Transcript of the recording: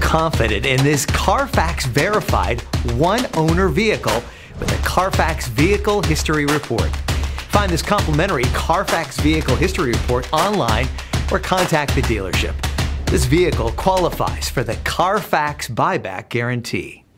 confident in this Carfax verified one-owner vehicle with a Carfax Vehicle History Report. Find this complimentary Carfax Vehicle History Report online or contact the dealership. This vehicle qualifies for the Carfax Buyback Guarantee.